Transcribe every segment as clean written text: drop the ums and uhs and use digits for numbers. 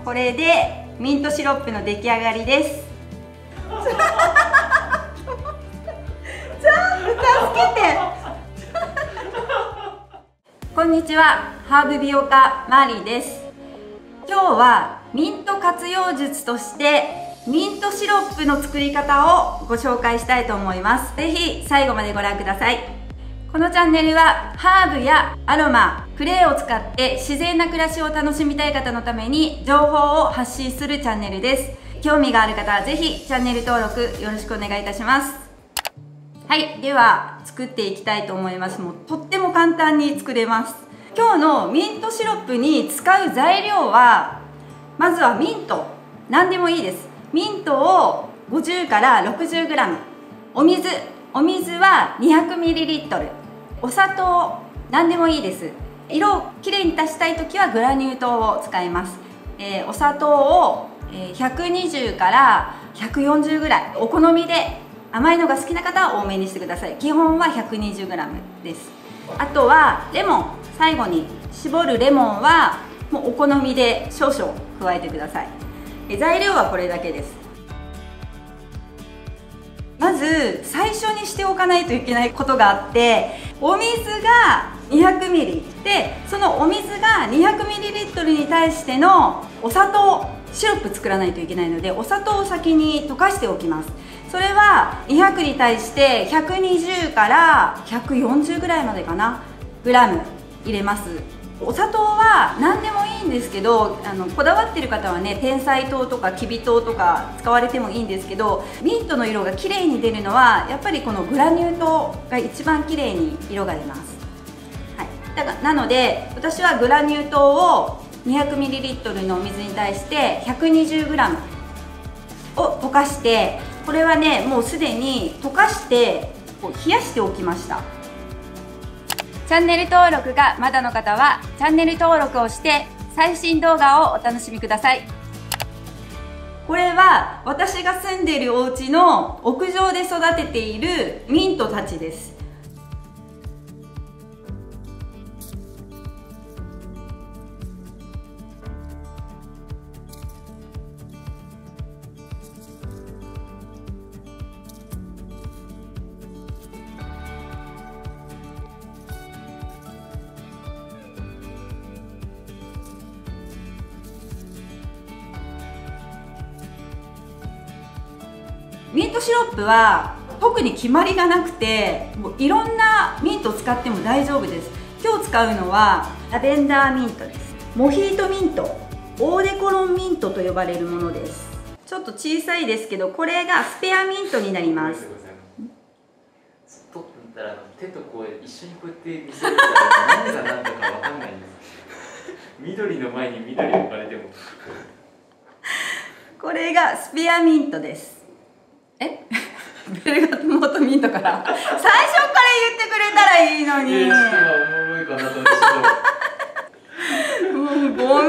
これでミントシロップの出来上がりです。ちょっと助けて。こんにちは、ハーブ美容家マーリーです。今日はミント活用術としてミントシロップの作り方をご紹介したいと思います。ぜひ最後までご覧ください。このチャンネルはハーブやアロマ、クレイを使って自然な暮らしを楽しみたい方のために情報を発信するチャンネルです。興味がある方はぜひチャンネル登録よろしくお願いいたします。はい、では作っていきたいと思います。もうとっても簡単に作れます。今日のミントシロップに使う材料は、まずはミント、何でもいいです。ミントを50から 60g、 お水は 200ml、 お砂糖何でもいいです。色をきれいに出したい時はグラニュー糖を使います。お砂糖を120から140ぐらい、お好みで甘いのが好きな方は多めにしてください。基本は 120g です。あとはレモン、最後に絞るレモンはもうお好みで少々加えてください。材料はこれだけです。まず最初にしておかないといけないことがあって、お水が 200ml で、そのお水が 200ml に対してのお砂糖、シロップ作らないといけないので、お砂糖を先に溶かしておきます。それは200に対して120から140ぐらいまでかな、グラム入れます。お砂糖は何でもいいんですけど、こだわってる方はね、てんさい糖とかきび糖とか使われてもいいんですけど、ミントの色が綺麗に出るのはやっぱりこのグラニュー糖が一番綺麗に色が出ます。はい、なので私はグラニュー糖を 200ml のお水に対して 120g を溶かして、これはねもうすでに溶かして冷やしておきました。チャンネル登録がまだの方はチャンネル登録をして最新動画をお楽しみください。これは私が住んでいるお家の屋上で育てているミントたちです。ミントシロップは特に決まりがなくて、もういろんなミントを使っても大丈夫です。今日使うのはラベンダーミントです。モヒートミント、オーデコロンミントと呼ばれるものです。ちょっと小さいですけど、これがスペアミントになります。 取ったら手とこう一緒にこうやって見せるから何が何だかわかんないんです。緑の前に緑置かれても。 これがスペアミントです。ベルガモットミントから最初から言ってくれたらいいのに。 おもろいかなと思って。 ごめん。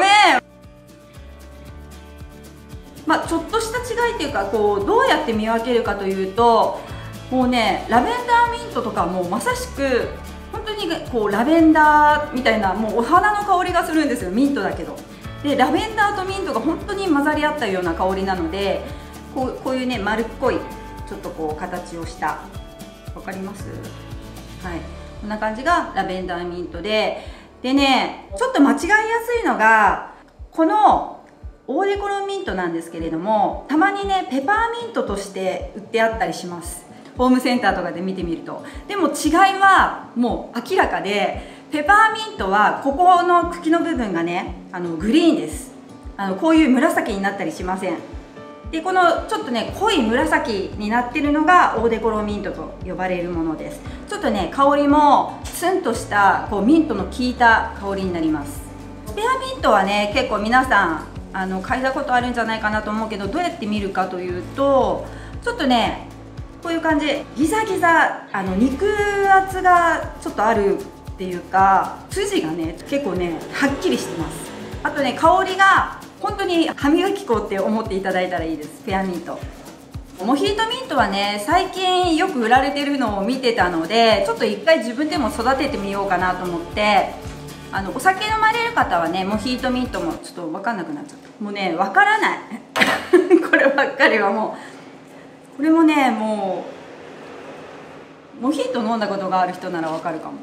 まあちょっとした違いっていうか、こうどうやって見分けるかというと、もうねラベンダーミントとかもまさしく本当にこうラベンダーみたいな、もうお花の香りがするんですよ、ミントだけど。でラベンダーとミントが本当に混ざり合ったような香りなので、こういうね丸っこいちょっとこう形をした、わかります？はい、こんな感じがラベンダーミントで、ねちょっと間違いやすいのがこのオーデコロンミントなんですけれども、たまにねペパーミントとして売ってあったりします。ホームセンターとかで見てみると。でも違いはもう明らかで、ペパーミントはここの茎の部分がねグリーンです。こういう紫になったりしません。でこのちょっとね濃い紫になってるのがオーデコロンミントと呼ばれるものです。ちょっとね香りもツンとしたこうミントの効いた香りになります。スペアミントはね結構皆さん嗅いだことあるんじゃないかなと思うけど、どうやって見るかというと、ちょっとねこういう感じ、ギザギザ肉厚がちょっとあるっていうか、筋がね結構ねはっきりしてます。あとね香りが本当に歯磨き粉って思っていただいたらいいです。ペアミント、モヒートミントはね最近よく売られてるのを見てたので、ちょっと一回自分でも育ててみようかなと思ってお酒飲まれる方はねモヒートミントもちょっと分かんなくなっちゃった。もうね分からないこればっかりはもう、これもねもうモヒート飲んだことがある人なら分かるかも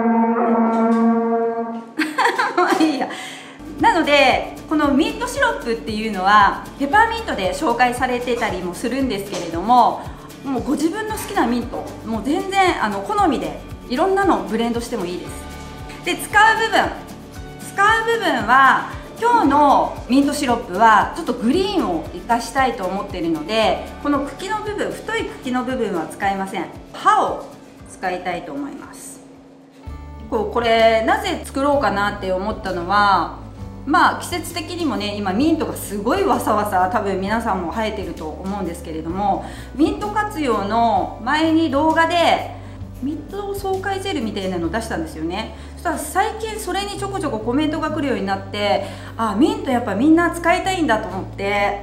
まあいいや。なのでこのミントシロップっていうのはペパーミントで紹介されてたりもするんですけれども、もうご自分の好きなミントもう全然好みでいろんなのブレンドしてもいいです。で使う部分は今日のミントシロップはちょっとグリーンを生かしたいと思っているので、この茎の部分、太い茎の部分は使いません。葉を使いたいと思います。これなぜ作ろうかなって思ったのは、まあ季節的にもね今ミントがすごいわさわさ多分皆さんも生えてると思うんですけれども、ミント活用の前に動画でミント爽快ジェルみたいなのを出したんですよね。そしたら最近それにちょこちょこコメントが来るようになって、あ、ミントやっぱみんな使いたいんだと思って、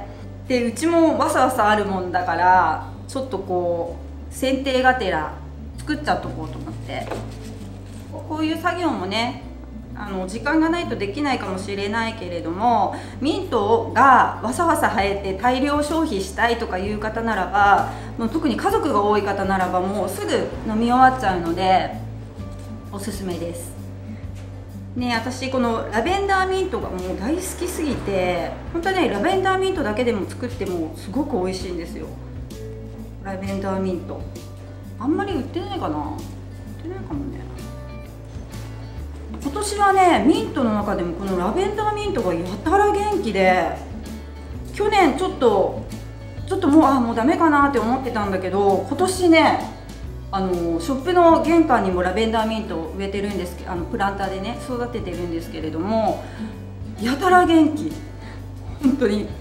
でうちもわさわさあるもんだからちょっとこう剪定がてら作っちゃっとこうと思って、こういう作業もね時間がないとできないかもしれないけれども、ミントがわさわさ生えて大量消費したいとかいう方ならば、もう特に家族が多い方ならばもうすぐ飲み終わっちゃうのでおすすめですね。私このラベンダーミントがもう大好きすぎて、本当はねラベンダーミントだけでも作ってもすごく美味しいんですよ。ラベンダーミントあんまり売ってないかな、売ってないかもね。今年はねミントの中でもこのラベンダーミントがやたら元気で、去年ちょっともうダメかなって思ってたんだけど、今年ねショップの玄関にもラベンダーミントを植えてるんですけど、プランターでね育ててるんですけれども、やたら元気、本当に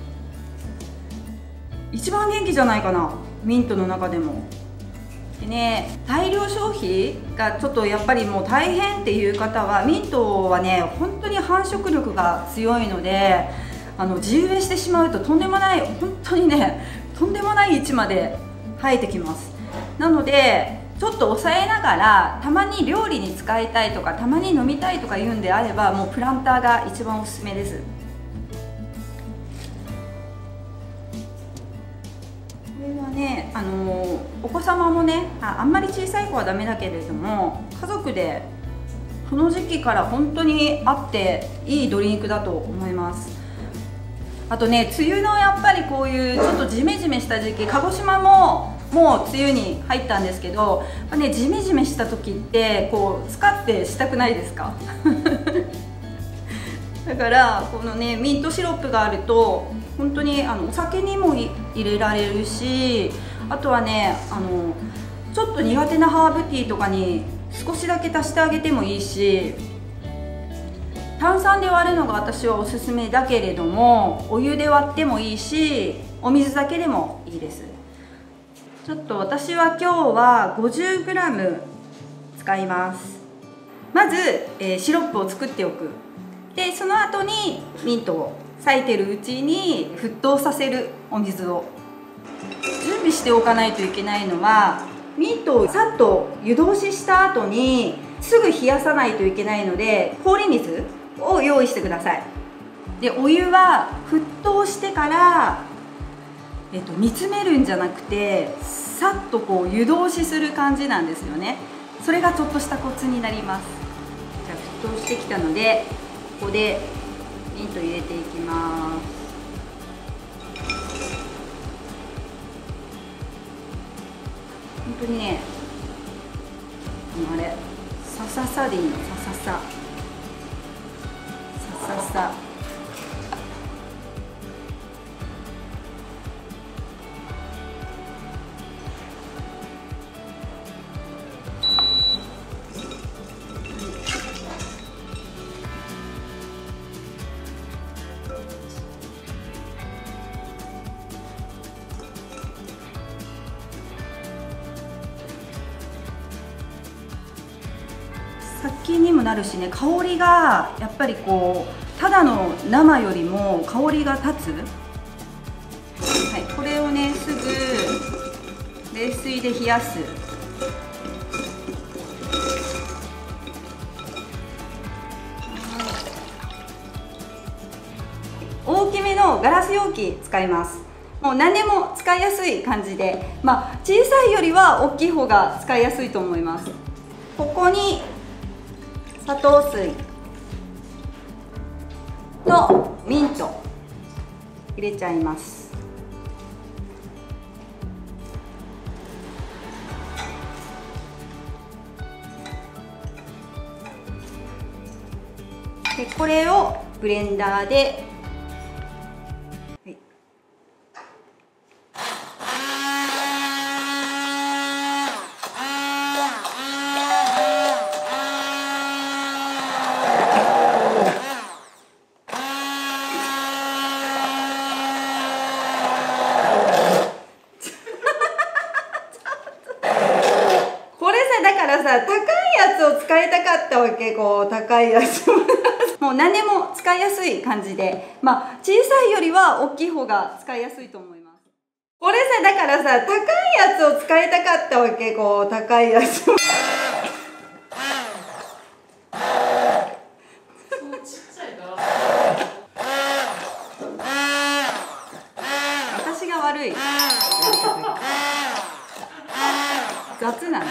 一番元気じゃないかな、ミントの中でも。でね、大量消費がちょっとやっぱりもう大変っていう方は、ミントはね本当に繁殖力が強いので、地植えしてしまうととんでもない、本当にねとんでもない位置まで生えてきます。なのでちょっと抑えながら、たまに料理に使いたいとかたまに飲みたいとか言うんであれば、もうプランターが一番おすすめです。ね、お子様もねあんまり小さい子はダメだけれども、家族でこの時期から本当にあっていいドリンクだと思います。あとね、梅雨のやっぱりこういうちょっとジメジメした時期、鹿児島ももう梅雨に入ったんですけど、ね、ジメジメした時ってこうスカッてしたくないですかだからこのねミントシロップがあると本当にお酒にも入れられるし、あとはねちょっと苦手なハーブティーとかに少しだけ足してあげてもいいし、炭酸で割るのが私はおすすめだけれども、お湯で割ってもいいしお水だけでもいいです。ちょっと私は今日は 50g 使います。まず、シロップを作っておく。でその後にミントを咲いてるうちに沸騰させるお水を準備しておかないといけないのは、ミントをさっと湯通しした後にすぐ冷やさないといけないので、氷水を用意してください。でお湯は沸騰してから、煮詰めるんじゃなくてさっとこう湯通しする感じなんですよね。それがちょっとしたコツになります。じゃあ沸騰してきたのでここでミント入れていきます。本当にねあれさささでいいの、ささささささ。殺菌にもなるしね、香りがやっぱりこうただの生よりも香りが立つ。はい、これをねすぐ冷水で冷やす。 大きめのガラス容器使います。もう何でも使いやすい感じで、小さいよりは大きい方が使いやすいと思います。ここに砂糖水とミント入れちゃいます。でこれをブレンダーで、だからさ、高いやつを使いたかったわけ。こう高いやつもう何でも使いやすい感じで、小さいよりは大きい方が使いやすいと思います。これさ、だからさ、高いやつを使いたかったわけ。こう高いやつ私が悪い。雑なんだね。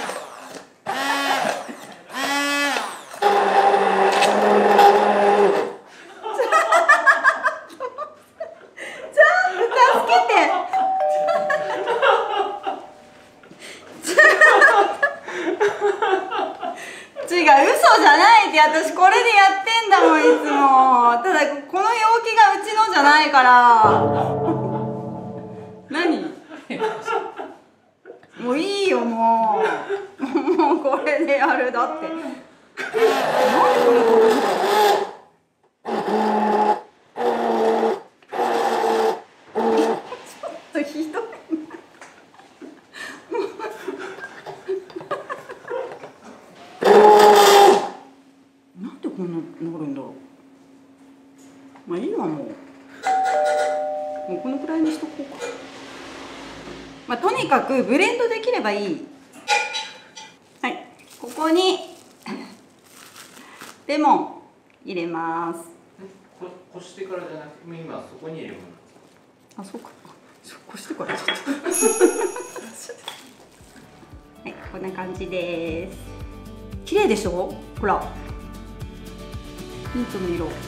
違う、嘘じゃないって。私これでやってんだもん、いつも。ただこの容器がうちのじゃないから何もういいよ、もうこれでやる。だって何これちょっとひどいなんでこんななるんだろう。いいわ、もうこのくらいにしとこうか。とにかくブレンドできればいい。はい、ここにレモン入れます。 こしてからじゃなくて、今そこに入れる。 あ、そうか。こしてからちょっとはい、こんな感じです。綺麗でしょ。ほら、ミントの色。なんか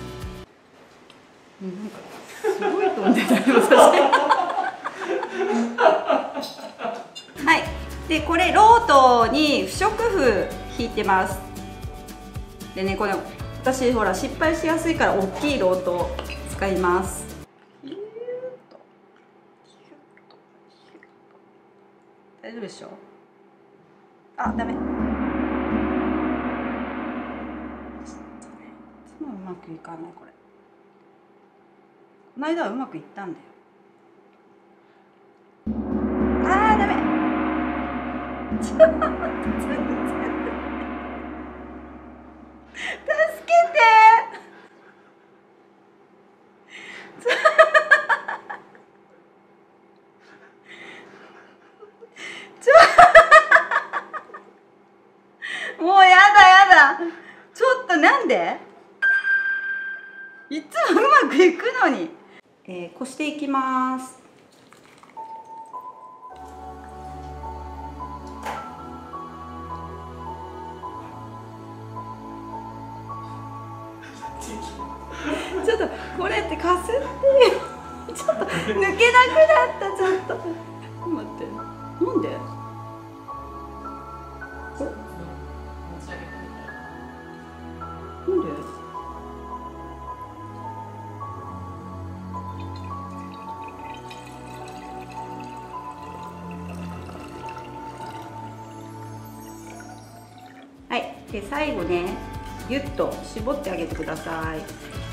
すごい飛んでたよ、私。はい、でこれロートに不織布引いてます。でね、これ私ほら失敗しやすいから大きいロートを使います。大丈夫でしょ。あ、ダメ。いつもうまくいかない。これこの間はうまくいったんだよ。あー、ダメ。ちょっと助けてもうやだ。ちょっとなんでいつもうまくいくのに。こしていきます。ちょっとこれってかすってよ。ちょっと抜けなくなった。ちょっと待って、なんではい、で最後ね、ギュッと絞ってあげてください。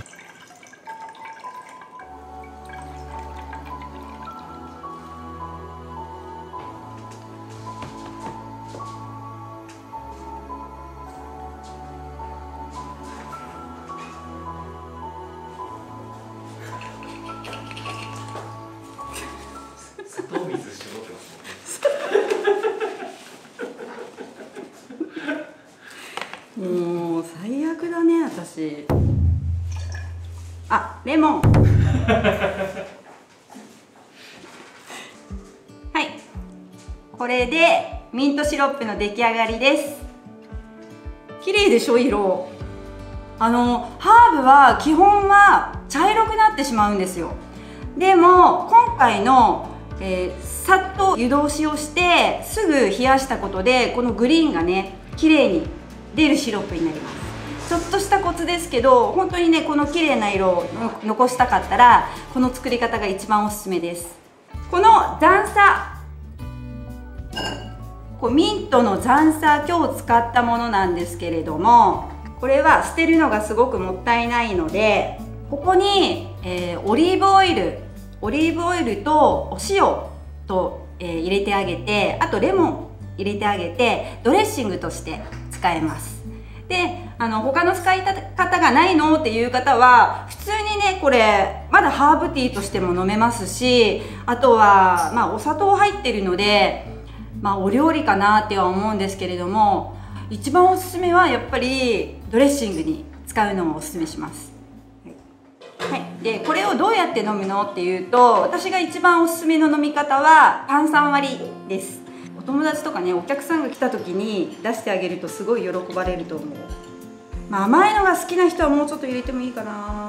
砂糖水絞ってますもんね。もう最悪だね、私。あ、レモン。 はい、これでミントシロップの出来上がりです。綺麗でしょ、色。ハーブは基本は茶色くなってしまうんですよ。でも今回の、さっと湯通しをしてすぐ冷やしたことで、このグリーンがね綺麗に出るシロップになります。ちょっとしたコツですけど、本当にねこの綺麗な色を残したかったらこの作り方が一番おすすめです。この残砂、ミントの残砂、今日使ったものなんですけれども、これは捨てるのがすごくもったいないので、ここに、オリーブオイルとお塩と、入れてあげて、あとレモン入れてあげてドレッシングとして使えます。で、他の使い方がないのっていう方は普通にねこれまだハーブティーとしても飲めますし、あとはお砂糖入ってるのでお料理かなっては思うんですけれども、一番おすすめはやっぱりドレッシングに使うのをおすすめします。はい、でこれをどうやって飲むのっていうと、私が一番おすすめの飲み方は炭酸割りです。お友達とかね、お客さんが来た時に出してあげるとすごい喜ばれると思う。甘いのが好きな人はもうちょっと入れてもいいかな。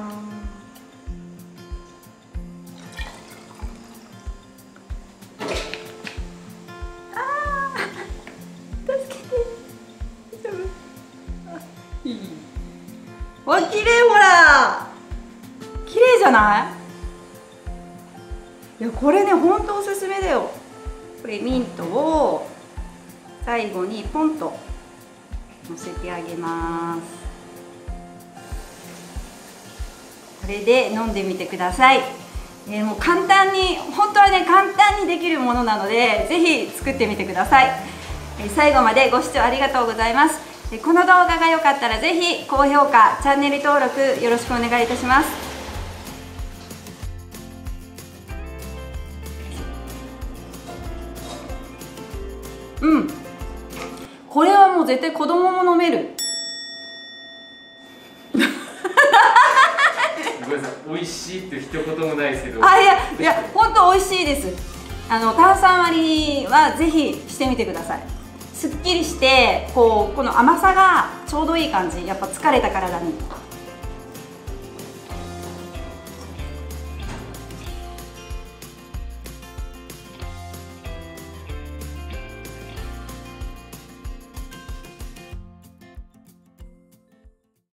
わ、綺麗、ほら綺麗じゃない？いや、これねほんとおすすめだよ。これミントを最後にポンとのせてあげます。これで飲んでみてください。もう簡単に、本当はね簡単にできるものなのでぜひ作ってみてください。最後までご視聴ありがとうございます。この動画が良かったらぜひ高評価、チャンネル登録よろしくお願いいたします。これはもう絶対子供も飲める。 ごめんなさい、美味しいって一言もないですけど。 いや本当美味しいです。炭酸割りはぜひしてみてください。すっきりしてこの甘さがちょうどいい感じ。やっぱ疲れた体に